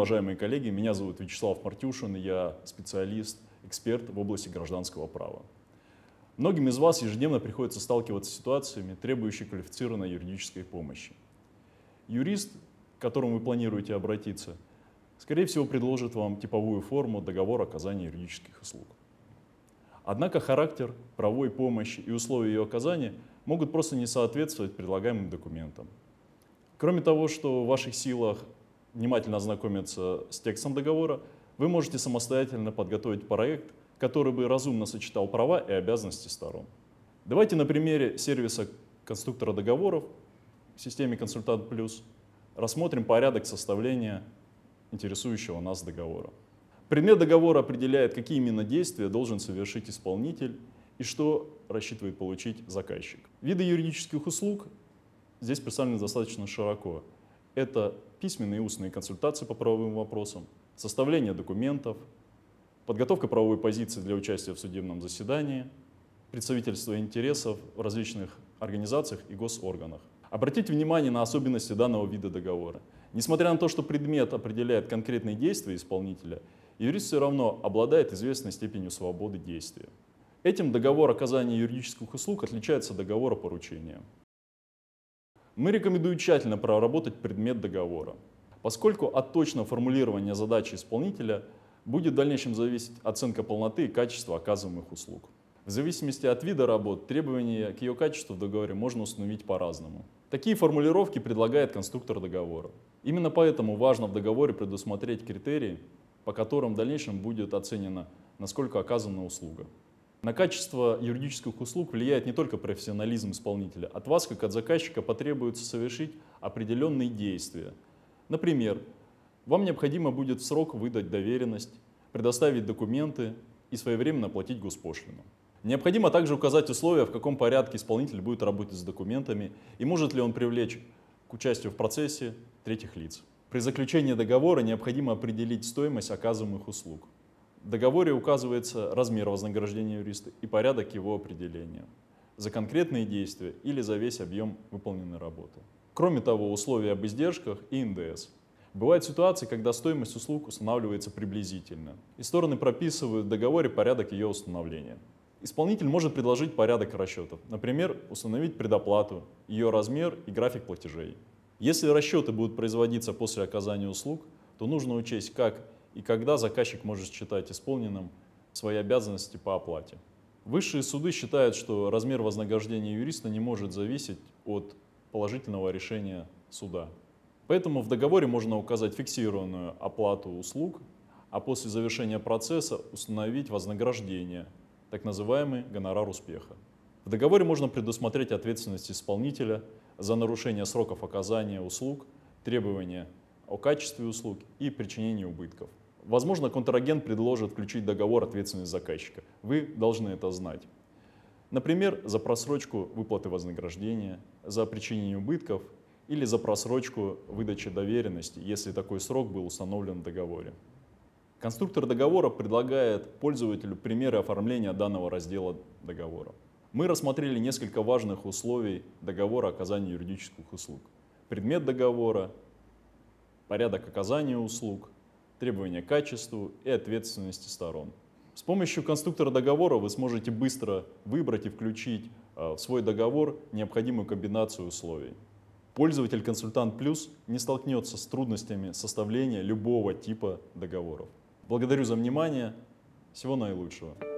уважаемые коллеги, меня зовут Вячеслав Мартюшин, я специалист, эксперт в области гражданского права. Многим из вас ежедневно приходится сталкиваться с ситуациями, требующими квалифицированной юридической помощи. Юрист, к которому вы планируете обратиться, скорее всего, предложит вам типовую форму договора оказания юридических услуг. Однако характер правовой помощи и условия ее оказания могут просто не соответствовать предлагаемым документам. Кроме того, что в ваших силах внимательно ознакомиться с текстом договора, вы можете самостоятельно подготовить проект, который бы разумно сочетал права и обязанности сторон. Давайте на примере сервиса конструктора договоров в системе «Консультант Плюс» рассмотрим порядок составления интересующего нас договора. Предмет договора определяет, какие именно действия должен совершить исполнитель и что рассчитывает получить заказчик. Виды юридических услуг здесь представлены достаточно широко. Это письменные и устные консультации по правовым вопросам, составление документов, подготовка правовой позиции для участия в судебном заседании, представительство интересов в различных организациях и госорганах. Обратите внимание на особенности данного вида договора. Несмотря на то, что предмет определяет конкретные действия исполнителя, юрист все равно обладает известной степенью свободы действия. Этим договор оказания юридических услуг отличается от договора поручения. Мы рекомендуем тщательно проработать предмет договора, поскольку от точного формулирования задачи исполнителя будет в дальнейшем зависеть оценка полноты и качества оказываемых услуг. В зависимости от вида работ, требования к ее качеству в договоре можно установить по-разному. Такие формулировки предлагает конструктор договора. Именно поэтому важно в договоре предусмотреть критерии, по которым в дальнейшем будет оценено, насколько оказана услуга. На качество юридических услуг влияет не только профессионализм исполнителя. От вас, как от заказчика, потребуется совершить определенные действия. Например, вам необходимо будет в срок выдать доверенность, предоставить документы и своевременно оплатить госпошлину. Необходимо также указать условия, в каком порядке исполнитель будет работать с документами и может ли он привлечь к участию в процессе третьих лиц. При заключении договора необходимо определить стоимость оказываемых услуг. В договоре указывается размер вознаграждения юриста и порядок его определения за конкретные действия или за весь объем выполненной работы. Кроме того, условия об издержках и НДС. Бывают ситуации, когда стоимость услуг устанавливается приблизительно, и стороны прописывают в договоре порядок ее установления. Исполнитель может предложить порядок расчетов, например, установить предоплату, ее размер и график платежей. Если расчеты будут производиться после оказания услуг, то нужно учесть, как и когда заказчик может считать исполненным свои обязанности по оплате. Высшие суды считают, что размер вознаграждения юриста не может зависеть от положительного решения суда. Поэтому в договоре можно указать фиксированную оплату услуг, а после завершения процесса установить вознаграждение, так называемый гонорар успеха. В договоре можно предусмотреть ответственность исполнителя за нарушение сроков оказания услуг, требования о качестве услуг и причинении убытков. Возможно, контрагент предложит включить в договор ответственность заказчика. Вы должны это знать. Например, за просрочку выплаты вознаграждения, за причинение убытков или за просрочку выдачи доверенности, если такой срок был установлен в договоре. Конструктор договора предлагает пользователю примеры оформления данного раздела договора. Мы рассмотрели несколько важных условий договора оказания юридических услуг. Предмет договора, порядок оказания услуг, требования к качеству и ответственности сторон. С помощью конструктора договора вы сможете быстро выбрать и включить в свой договор необходимую комбинацию условий. Пользователь-консультант Плюс не столкнется с трудностями составления любого типа договоров. Благодарю за внимание. Всего наилучшего.